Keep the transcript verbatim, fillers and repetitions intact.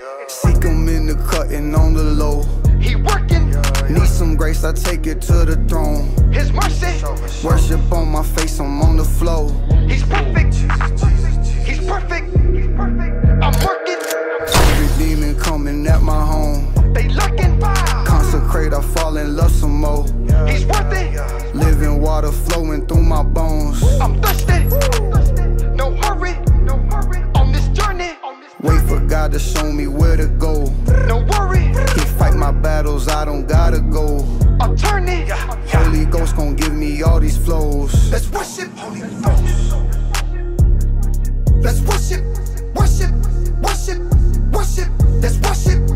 Seek him in the cutting on the low. He working. Need some grace, I take it to the throne. His mercy. Worship on my face, I'm on the flow. He's perfect. He's perfect. He's perfect. I'm working. Every demon coming at my home. They lurking. Consecrate, I fall in love some more. He's worth it. Living water flowing through my bones. I'm thirsty. No hurry. No hurry. On this journey. Wait for God to show me where to go. No worry. He fight my battles, I don't gotta go. Attorney. Holy Ghost gon' give me all these flows. Let's worship. Holy Ghost. Let's worship. Worship. Worship. Worship. Let's worship.